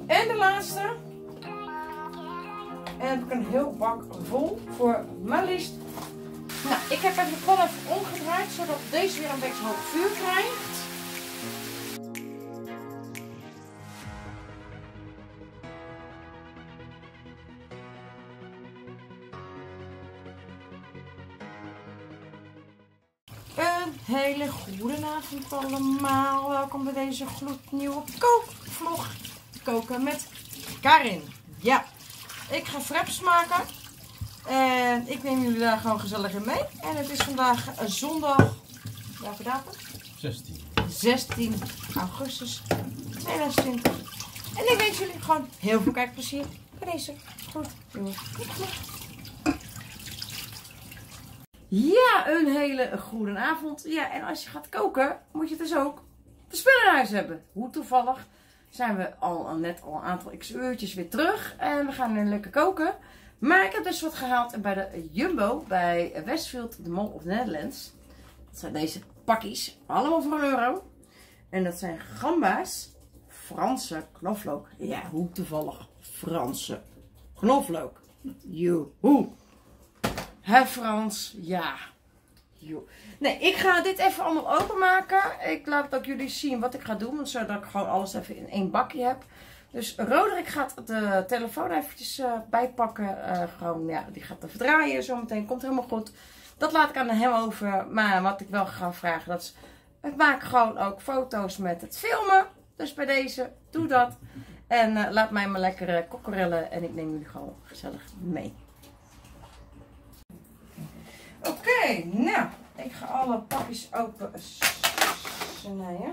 En de laatste. En dan heb ik een heel bak vol voor maar liefst. Nou, ik heb even de pan even omgedraaid, zodat deze weer een beetje hoog vuur krijgt. Een hele goede avond allemaal. Welkom bij deze gloednieuwe kookvlog. Koken met Karin. Ja, ik ga fraps maken. En ik neem jullie daar gewoon gezellig in mee. En het is vandaag zondag. Welke datum? 16 augustus 2020. En ik wens jullie gewoon heel veel kijkplezier bij deze gloednieuwe kookvlog. Ja, een hele goede avond. Ja, en als je gaat koken, moet je dus ook de spullen in huis hebben. Hoe toevallig zijn we net al een aantal uurtjes weer terug. En we gaan nu lekker koken. Maar ik heb dus wat gehaald bij de Jumbo, bij Westfield, de Mall of the Netherlands. Dat zijn deze pakjes, allemaal voor €1. En dat zijn gamba's, Franse knoflook. Ja, hoe toevallig Franse knoflook. Joehoe. Hè Frans? Ja. Jo. Nee, ik ga dit even allemaal openmaken. Ik laat ook jullie zien wat ik ga doen. Zodat ik gewoon alles even in één bakje heb. Dus Roderick gaat de telefoon eventjes bijpakken. Gewoon, ja, die gaat even draaien. Zometeen komt helemaal goed. Dat laat ik aan hem over. Maar wat ik wel ga vragen, dat is... Ik maak gewoon ook foto's met het filmen. Dus bij deze, doe dat. En laat mij maar lekker kokkerellen. En ik neem jullie gewoon gezellig mee. Oké, nou, ik ga alle pakjes open snijden.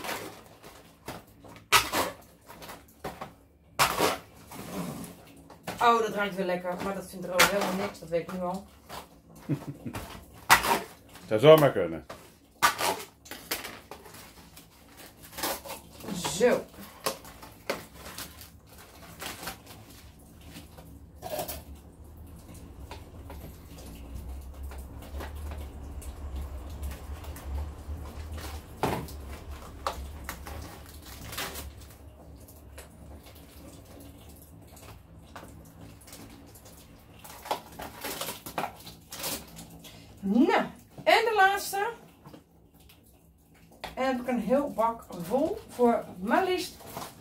Oh, dat ruikt weer lekker, maar dat vindt er ook helemaal niks, dat weet ik nu al. Zou zomaar kunnen. Zo. Nou, en de laatste. En dan heb ik een heel bak vol voor maar liefst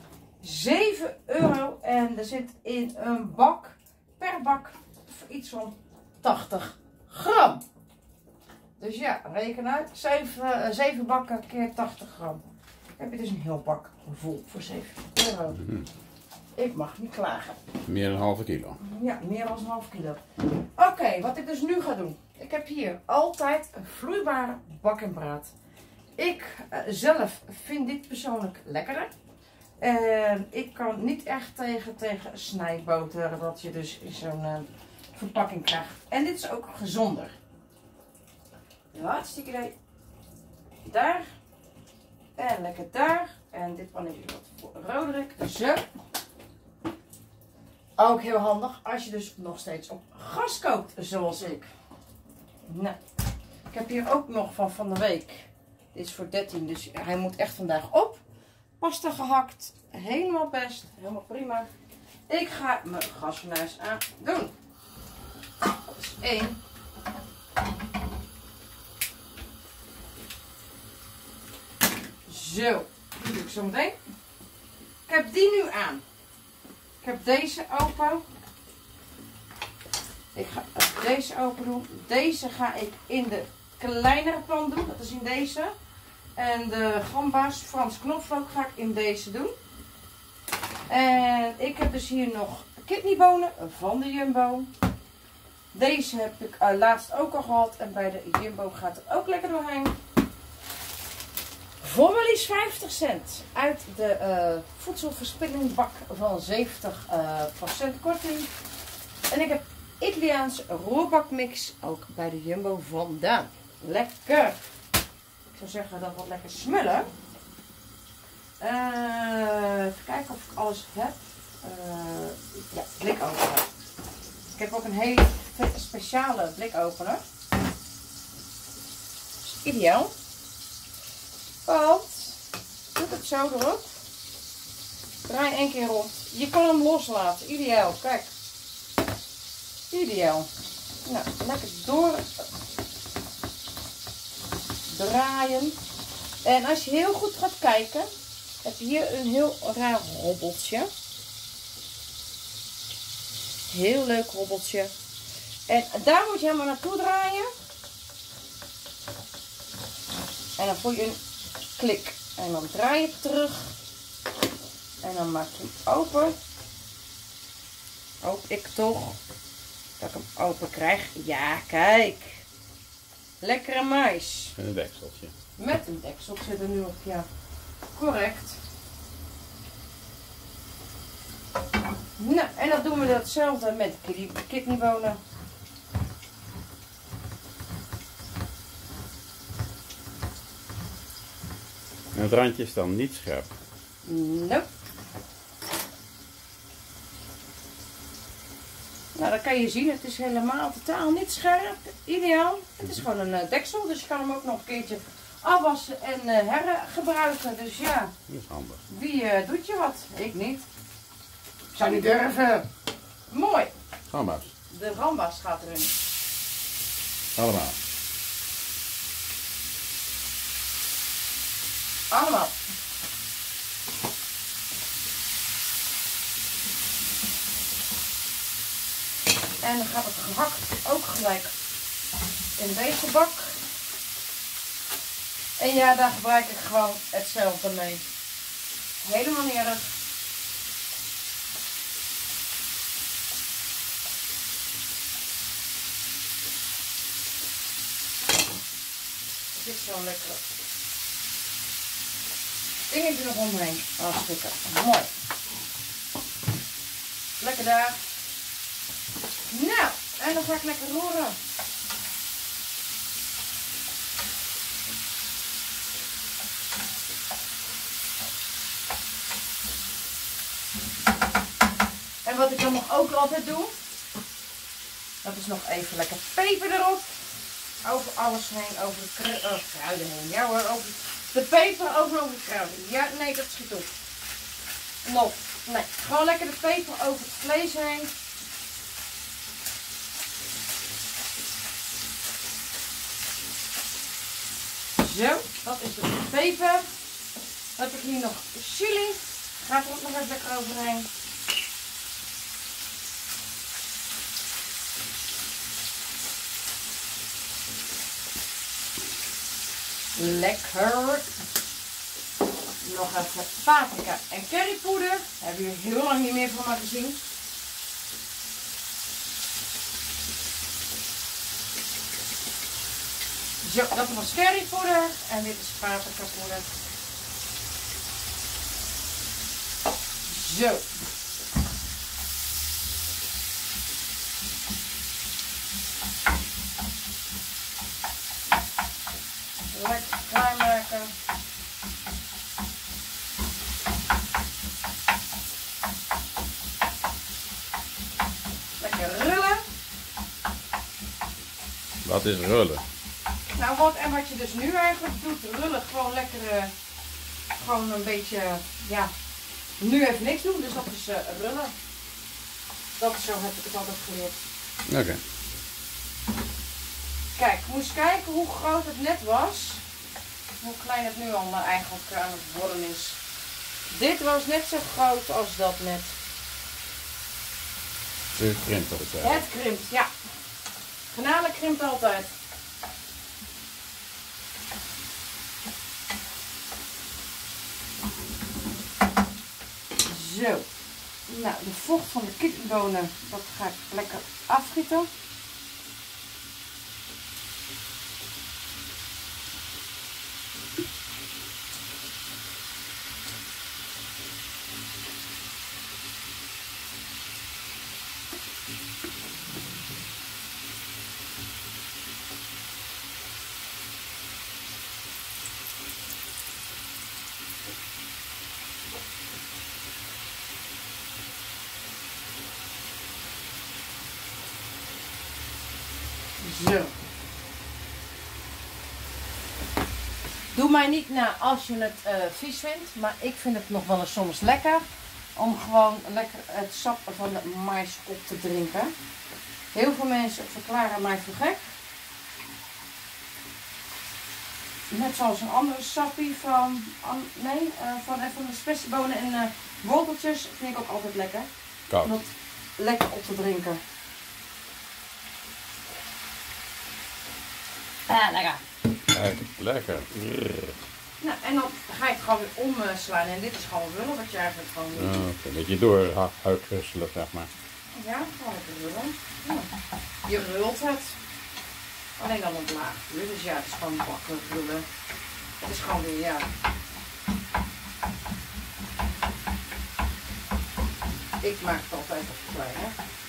€7. En er zit in een bak, per bak, iets van 80 gram. Dus ja, reken uit. 7 bakken keer 80 gram. Dan heb je dus een heel bak vol voor €7. Ik mag niet klagen. Meer dan een halve kilo. Ja, meer dan een half kilo. Oké, wat ik dus nu ga doen. Ik heb hier altijd een vloeibare bak en braad. Ik zelf vind dit persoonlijk lekkerder. En ik kan niet echt tegen snijboter, wat je dus in zo'n verpakking krijgt. En dit is ook gezonder. Ja, hartstikke idee. Daar. En lekker daar. En dit pannetje wat voor Roderick. Zo. Ook heel handig als je dus nog steeds op gas kookt, zoals ik. Nou, ik heb hier ook nog van de week. Dit is voor 13, dus hij moet echt vandaag op. Pasta gehakt, helemaal best, helemaal prima. Ik ga mijn gasfornuis aan doen. Dat is 1. Zo, die doe ik zo meteen. Ik heb die nu aan. Ik heb deze open. Ik ga deze open doen. Deze ga ik in de kleinere pan doen. Dat is in deze. En de gamba's, Frans knoflook, ga ik in deze doen. En ik heb dus hier nog kidneybonen van de Jumbo. Deze heb ik laatst ook al gehad. En bij de Jumbo gaat het ook lekker doorheen. Voor maar liefst 50 cent. Uit de voedselverspillingbak van 70% korting. En ik heb Italiaans roerbakmix ook bij de Jumbo vandaan. Lekker. Ik zou zeggen dat wat lekker smullen. Even kijken of ik alles heb. Ja, blikopener. Ik heb ook een hele vette speciale blikopener. Dat is ideaal. Want, doe het zo erop. Draai 1 keer rond. Je kan hem loslaten. Ideaal. Kijk. Ideaal. Nou, lekker door draaien. En als je heel goed gaat kijken, heb je hier een heel raar hobbeltje. Heel leuk hobbeltje. En daar moet je helemaal naartoe draaien. En dan voel je een klik. En dan draai je terug. En dan maak je hem open. Hoop ik toch dat ik hem open krijg. Ja, kijk. Lekkere mais. En een dekseltje. Met een deksel zit er nu op, ja. Correct. Nou, en dan doen we hetzelfde met kidneybonen. En het randje is dan niet scherp. Nope. Nou, dat kan je zien. Het is helemaal totaal niet scherp. Ideaal. Het is gewoon een deksel. Dus je kan hem ook nog een keertje afwassen en hergebruiken. Dus ja. Dat is handig. Wie doet je wat? Ik niet. Ik zou niet durven. Mooi. Gamba's. De ramba's gaat erin. Allemaal. Allemaal. En dan gaat het gehakt ook gelijk in deze bak. En ja, daar gebruik ik gewoon hetzelfde mee. Helemaal niet erg. Dit is zo'n lekkere dingetje nog omheen. Hartstikke mooi. Lekker daar. Nou, en dan ga ik lekker roeren. En wat ik dan nog ook altijd doe, dat is nog even lekker peper erop. Over alles heen, over de kruiden heen. Ja hoor, over de peper over de kruiden. Ja, nee, dat schiet op. Nog. Nee, gewoon lekker de peper over het vlees heen. Zo, dat is de peper. Dan heb ik hier nog chili. Gaat er ook nog even lekker overheen. Lekker. Nog even paprika en currypoeder. Hebben jullie heel lang niet meer van me gezien. Zo, dat was currypoeder en dit is paprika poeder. Zo. Lekker klaarmaken. Lekker rullen. Wat is rullen? Nou, wat je dus nu eigenlijk doet, rullen gewoon lekker, gewoon een beetje, ja, nu even niks doen, dus dat is rullen. Dat is zo heb ik het altijd geleerd. Oké. Kijk, moest kijken hoe groot het net was. Hoe klein het nu al eigenlijk aan het worden is. Dit was net zo groot als dat net. Het krimpt op het Het krimpt, ja. Garnalen krimpt altijd. Zo. Nou, de vocht van de kidneybonen, dat ga ik lekker afgieten. Zo. Doe mij niet na als je het vies vindt, maar ik vind het nog wel eens soms lekker. Om gewoon lekker het sap van de mais op te drinken. Heel veel mensen verklaren mij voor gek. Net zoals een andere sappie van de spessiebonen en worteltjes vind ik ook altijd lekker. Koud. Om dat lekker op te drinken. Lekker. Lekker. Nou, en dan ga je het gewoon weer omslaan. En dit is gewoon rullen wat je eigenlijk gewoon doet. Een beetje door uitrusselen, zeg maar. Ja, gewoon lekker rullen. Ja. Je rult het. Alleen dan op laag vuur. Dus ja, het is gewoon bakken rullen. Het is gewoon weer, ja. Ik maak het altijd op de kleine.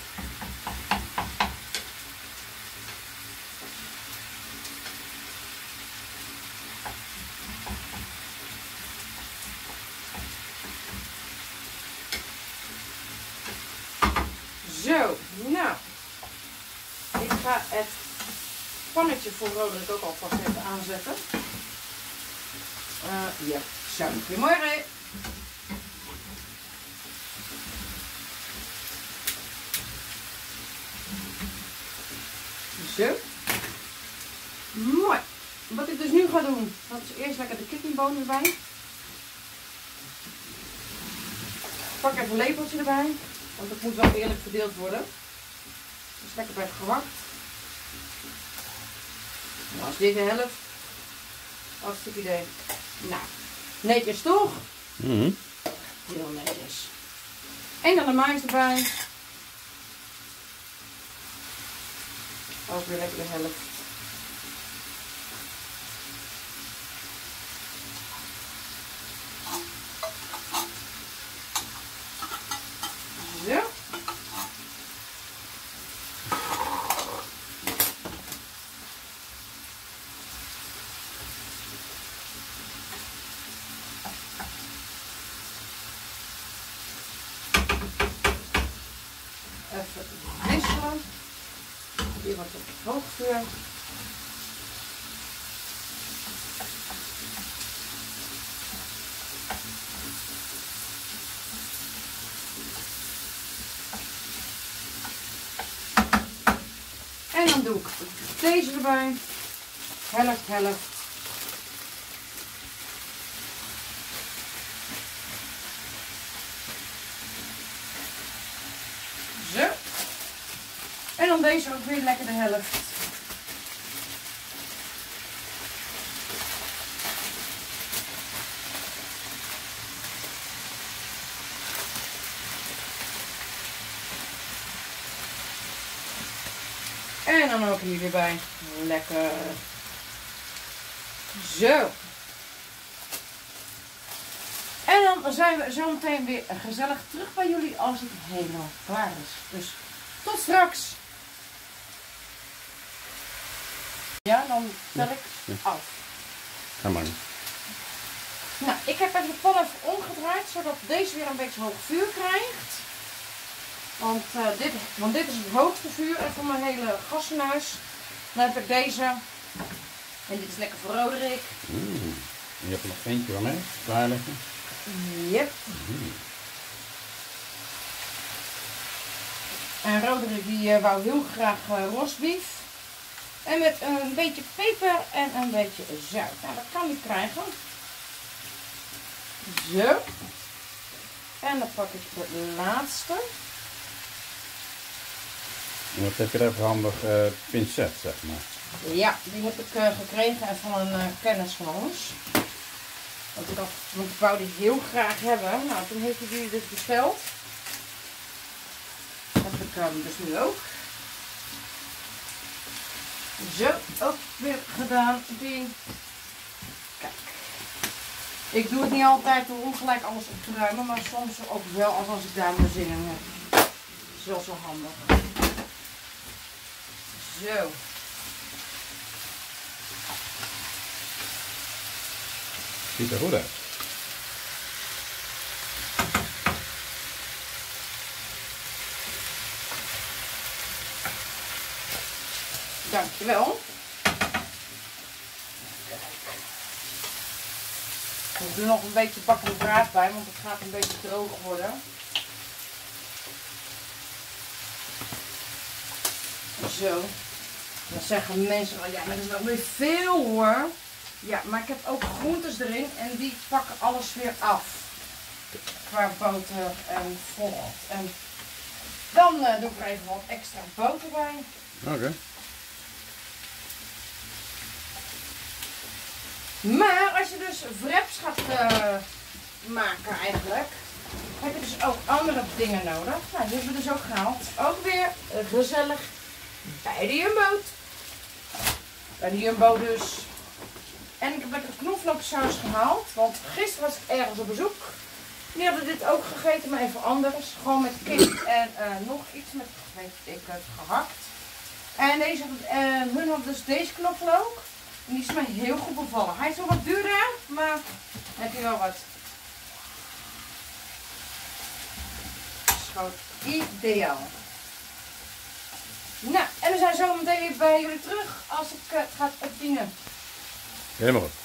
Zo, nou. Ik ga het pannetje voor Roderick ook alvast even aanzetten. Ja, zo. Goedemorgen. Zo. Mooi. Wat ik dus nu ga doen, dat is eerst lekker de kidneybonen erbij. Pak even een lepeltje erbij, want het moet wel eerlijk verdeeld worden. Dus lekker bij het gehakt. Nou, als dit de helft. Hartstikke idee. Nou, netjes toch? Heel netjes. En dan de mais erbij. Ook weer lekker de helft. Zo. Even wisselen. Hier wat op het hoogvuur. En dan doe ik deze erbij. Helft, helft. Zo. En dan deze ook weer lekker de helft. En dan ook hier weer bij. Lekker. Zo. En dan zijn we zo meteen weer gezellig terug bij jullie als het helemaal klaar is. Dus tot straks. Ja, dan tel ik af. Ga maar. Nou, ik heb even de pan even omgedraaid, zodat deze weer een beetje hoog vuur krijgt. Want dit is het hoogste vuur van mijn hele gasfornuis. Dan heb ik deze. En dit is lekker voor Roderick. Je hebt er nog eentje van mij klaarleggen. Yep. En Roderick die wou heel graag rosbief. En met een beetje peper en een beetje zout. Nou, dat kan hij krijgen. Zo. En dan pak ik de laatste. En wat heb je daar voor handig pincet, zeg maar? Ja, die heb ik gekregen van een kennis van ons. Want ik wou die heel graag hebben. Nou, toen heeft hij die dus besteld. Dat heb ik dus nu ook. Zo, ook weer gedaan. Die. Kijk. Ik doe het niet altijd om gelijk alles op te ruimen, maar soms ook wel als ik daar mijn zin in heb. Dat is wel zo handig. Zo. Ziet er goed uit. Dankjewel. Ik doe nog een beetje bakken braad bij, want het gaat een beetje droog worden. Zo. Dan zeggen mensen wel, ja, maar dat is wel weer veel hoor. Ja, maar ik heb ook groentes erin en die pakken alles weer af. Qua boter en vocht. En dan doe ik er even wat extra boter bij. Oké. Maar als je dus wraps gaat maken eigenlijk, heb je dus ook andere dingen nodig. Nou, die hebben we dus ook gehaald. Ook weer gezellig bij de Jumbo. Bij de Jumbo dus. En ik heb lekker knoflooksaus gehaald, want gisteren was ik ergens op bezoek. Die hadden dit ook gegeten, maar even anders. Gewoon met kip en nog iets met, weet ik het, gehakt. En hun hadden dus deze knoflook. En die is mij heel goed bevallen. Hij is wel wat duurder, maar heb je wel wat. Dat is gewoon ideaal. Nou, en we zijn zo meteen weer bij jullie terug als ik het ga opdienen. Helemaal goed.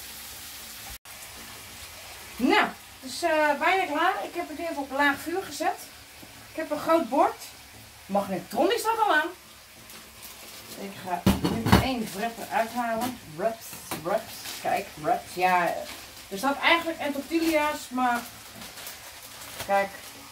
Nou, het is bijna klaar. Ik heb het even op laag vuur gezet. Ik heb een groot bord. Magnetron die staat al aan. Ik ga nu één wrap eruit halen. Wraps. Kijk, wraps. Ja, er staat eigenlijk en tortilla's, maar kijk.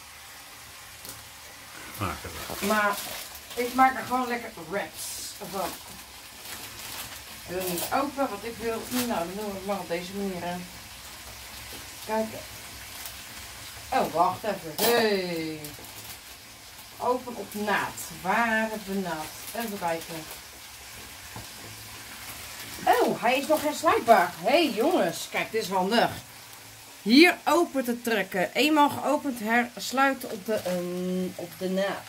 Maar ik maak er gewoon lekker wraps van. Ik wil niet open, wat ik wil. Nou, dan doen we het maar op deze manier. Kijk. Oh, wacht even. Hey. Open op naad. Waar hebben we naad? Even kijken. Oh, hij is nog hersluitbaar. Hé hey, jongens, kijk, dit is handig. Hier open te trekken. Eenmaal geopend hersluiten op de naad.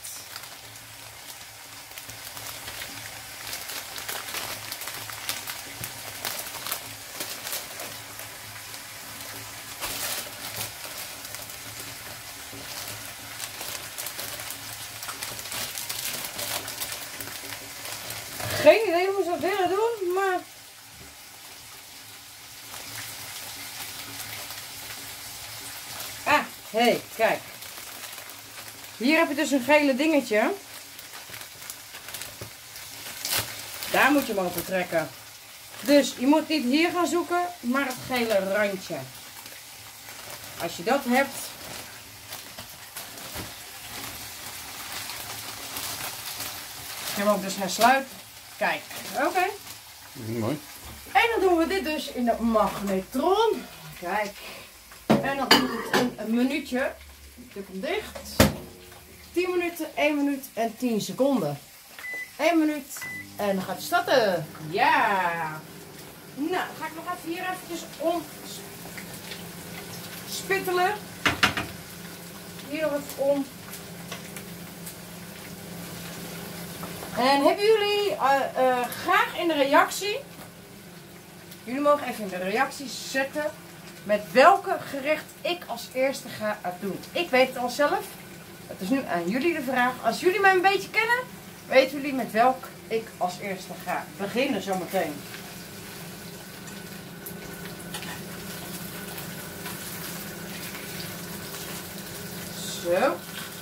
Geen idee hoe ze dat willen doen, maar... Ah, hé, hey, kijk. Hier heb je dus een gele dingetje. Daar moet je hem over trekken. Dus je moet niet hier gaan zoeken, maar het gele randje. Als je dat hebt... Ik heb hem ook dus hersluiten. Kijk, oké. Mooi. En dan doen we dit dus in de magnetron. Kijk. En dan doet het een minuutje. Ik doe hem dicht. 10 minuten, 1 minuut en 10 seconden. 1 minuut. En dan gaat hij starten. Ja. Nou, dan ga ik nog even hier eventjes omspittelen. Hier nog even om. En hebben jullie graag in de reactie, jullie mogen even in de reacties zetten met welke gerecht ik als eerste ga doen. Ik weet het al zelf. Het is nu aan jullie de vraag. Als jullie mij een beetje kennen, weten jullie met welk ik als eerste ga beginnen zometeen. Zo.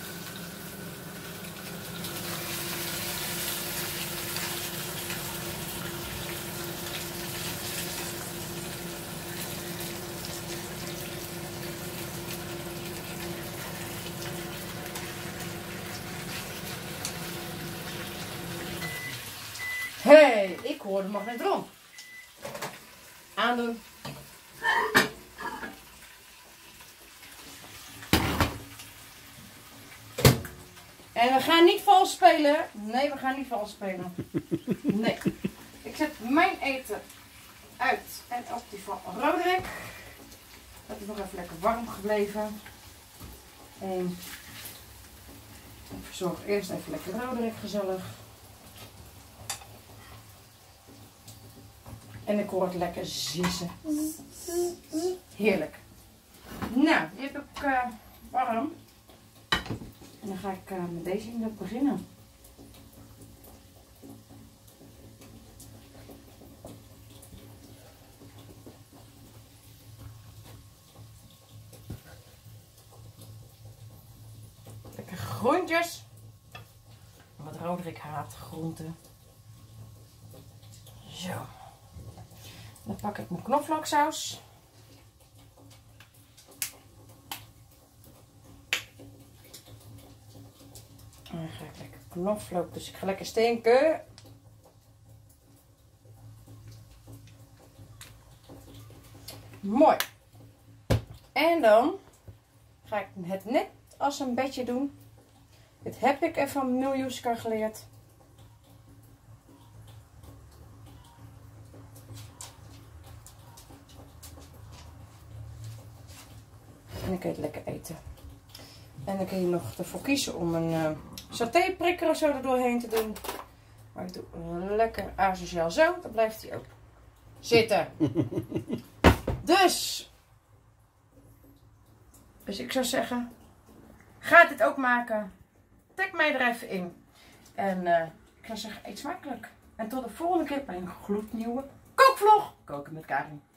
Hey, ik hoor de magnetron. Aandoen. En we gaan niet vals spelen. Nee, we gaan niet vals spelen. Nee. Ik zet mijn eten uit en op die van Roderick. Dat is nog even lekker warm gebleven. En ik verzorg eerst even lekker Roderick gezellig. En ik hoor het lekker zissen. Heerlijk. Nou, die heb ik warm. En dan ga ik met deze inderdaad beginnen. Lekker groentjes. Wat Roderick haat groenten. Zo. Dan pak ik mijn knoflooksaus. En dan ga ik lekker knoflook, dus ik ga lekker stinken. Mooi. En dan ga ik het net als een bedje doen. Dit heb ik even van Miljuska geleerd. En dan kun je het lekker eten. En dan kun je nog ervoor kiezen om een satéprikker of zo er doorheen te doen. Maar ik doe lekker asociaal zo. Dan blijft hij ook zitten. Dus ik zou zeggen, ga dit ook maken. Tag mij er even in. En ik zou zeggen, eet smakelijk. En tot de volgende keer bij een gloednieuwe kookvlog. Koken met Karin.